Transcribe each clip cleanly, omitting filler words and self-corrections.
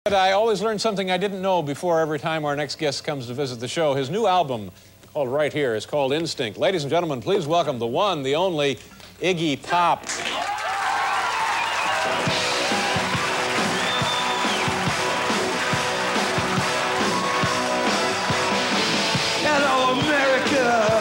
I always learn something I didn't know before every time our next guest comes to visit the show. His new album, called right here, is called Instinct. Ladies and gentlemen, please welcome the one, the only, Iggy Pop. Hello, America.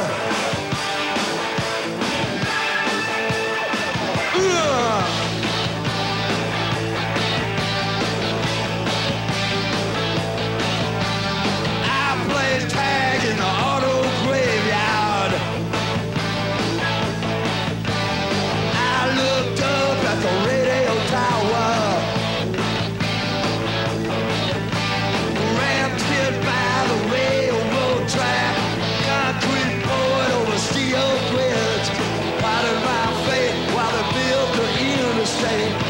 I played tag in the auto graveyard. I looked up at the radio tower. Rammed hit by the railroad track. Concrete poured over steel grids. Potted my fate while they built the interstate.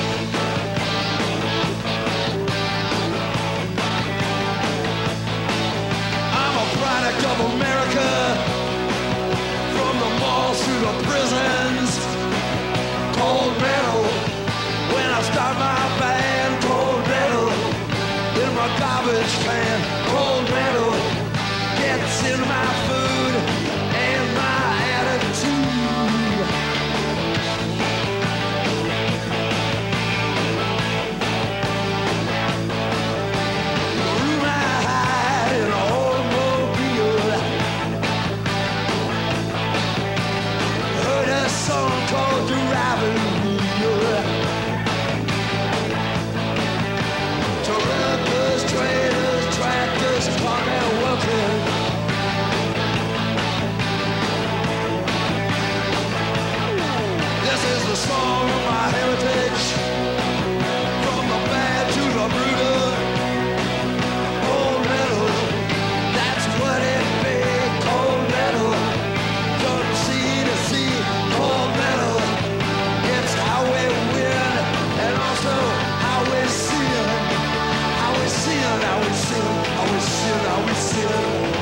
I'm a product of America. From the malls to the prisons. Cold metal. When I start my band, cold metal. In my garbage can, cold metal gets in my food and my attitude. The room I hide in an automobile. Heard a song called Driving Wheel. Truckers, trailers, tractors, farm and working. This is the song of my heritage. From the bad to the brutal. Cold metal, that's what it be. Cold metal, from sea to sea. Cold metal, it's how we win and also how we sin. How we sin, how we sin, how we sin, how we sin.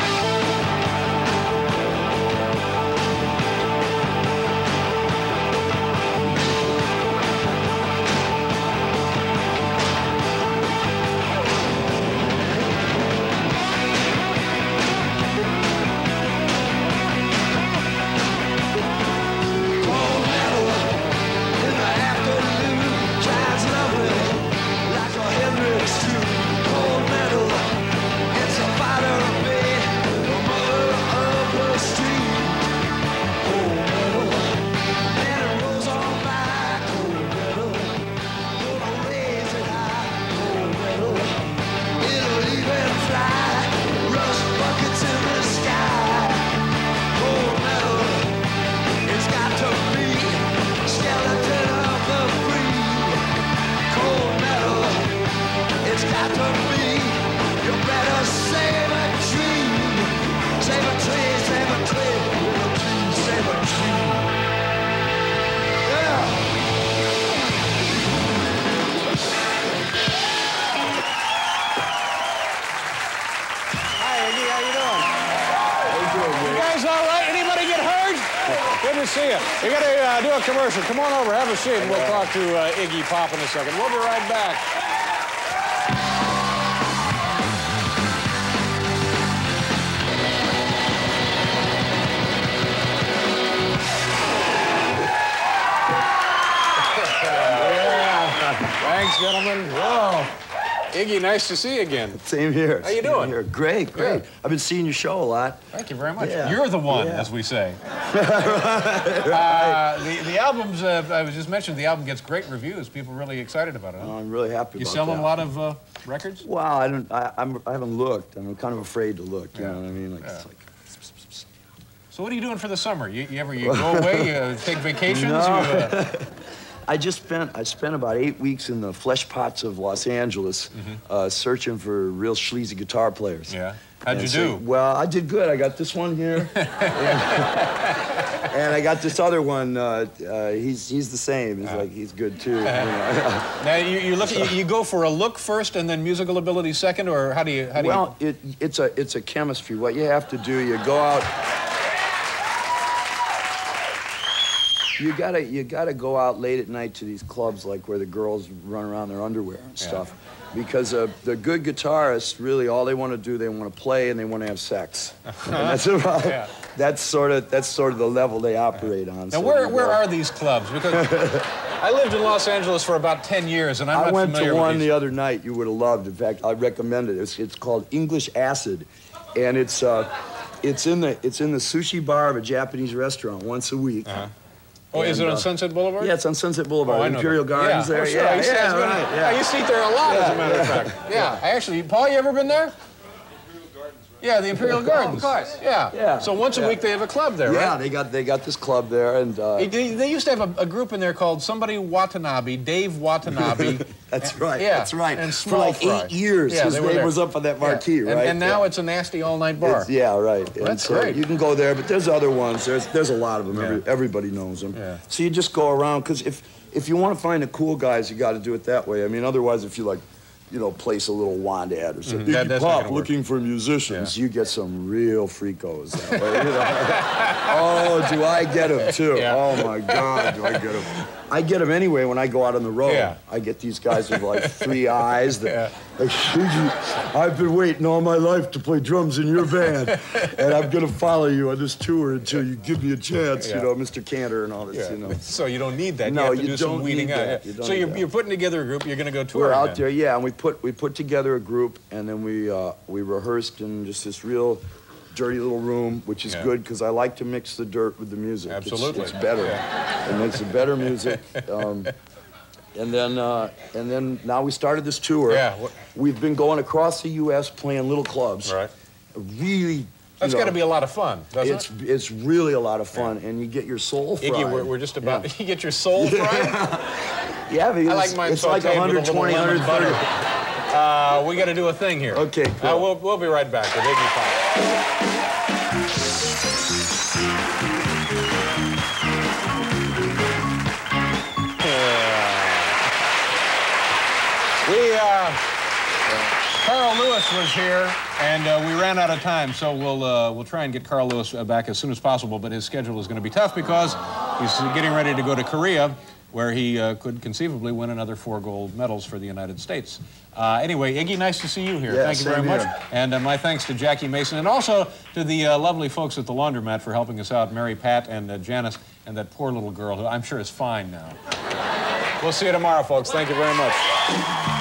Cold metal in the afternoon shines lovely like a Hendrix tune. Cold metal, it's a fighter bay, the mother of the street. Cold metal, and it rolls on by. Cold metal, gonna raise it high. Cold metal, it'll even fly. Rust buckets in the sky. Cold metal, it's got to be skeleton of the free. Cold metal, it's got to be. You better save a tree. Save a tree, save a tree. Save a tree. Yeah. Hi, Iggy, how you doing? You guys all right? Anybody get hurt? Good to see you. We got to do a commercial. Come on over, have a seat, and we'll talk to Iggy Pop in a second. We'll be right back. Thanks, gentlemen. Whoa. Iggy, nice to see you again. Same here. How you Same doing? here. Great, great. Good. I've been seeing your show a lot. Thank you very much. Yeah. You're the one, Yeah. as we say. The album's, I was just mentioned, the album gets great reviews. People are really excited about it. Huh? I'm really happy You about selling that. a lot of records? Well, I haven't looked. I'm kind of afraid to look. You know what I mean? Like, Yeah. it's like. So what are you doing for the summer? You go away, you take vacations? No. I spent about 8 weeks in the flesh pots of Los Angeles, searching for real sleazy guitar players. Yeah. How'd you So, do? well, I did good. I got this one here. And I got this other one. He's the same. He's good too. You know. Now you go for a look first and then musical ability second, or how do you? Well, it's a chemistry. What you have to do, you go out. You gotta go out late at night to these clubs like where the girls run around in their underwear and stuff. Because the good guitarists, really, all they want to do, they want to play and they want to have sex. And that's about, that's sort of the level they operate on. Now, so where are these clubs? Because I lived in Los Angeles for about 10 years, and I went to one the other night you would have loved. In fact, I recommend it. It's called English Acid, and it's in the sushi bar of a Japanese restaurant once a week. Oh, is it on Sunset Boulevard? Yeah, it's on Sunset Boulevard. Imperial Gardens there. Oh, sure. I used to eat there a lot, as a matter of fact. Yeah, I actually, Paul, you ever been there? Yeah, the Imperial Gardens. Of course. Yeah. So once a week they have a club there, right? Yeah, they got this club there, and they used to have a group in there called somebody Watanabe, Dave Watanabe. That's right. Yeah, That's right. And for like 8 years, his name was up on that marquee, right? And now it's a nasty all-night bar. Right. That's great. You can go there, but there's other ones. There's a lot of them. Everybody knows them. Yeah. So you just go around, because if you want to find the cool guys, you got to do it that way. I mean, otherwise, if you like, place a little wand ad or something. Iggy Pop looking for musicians. You get some real freakos that way. Oh, do I get them too? Oh my God, do I get them? I get them anyway when I go out on the road. I get these guys with like 3 eyes that like, I've been waiting all my life to play drums in your band, and I'm gonna follow you on this tour until you give me a chance, Mr. Cantor and all this, So you don't need that. No, you have to do you some don't weeding need out. that. So you're putting together a group. You're going to go touring. We're out there, and we put together a group, and then we rehearsed in just this real dirty little room, which is good because I like to mix the dirt with the music. Absolutely, it's better. It makes it better music. And then now we started this tour. We've been going across the U.S. playing little clubs. Right. Really. That's got to be a lot of fun, doesn't it? It's really a lot of fun, and you get your soul fried. Iggy, we're just about. You get your soul fried. Yeah, because I like mine it's like 120, 130. We got to do a thing here. Okay, cool. We'll be right back with Iggy Pop. Carl Lewis was here, and we ran out of time, so we'll try and get Carl Lewis back as soon as possible, but his schedule is going to be tough because he's getting ready to go to Korea, where he could conceivably win another 4 gold medals for the United States. Anyway, Iggy, nice to see you here. Thank you very much. And my thanks to Jackie Mason, and also to the lovely folks at the laundromat for helping us out, Mary Pat and Janice, and that poor little girl who I'm sure is fine now. We'll see you tomorrow, folks. Thank you very much.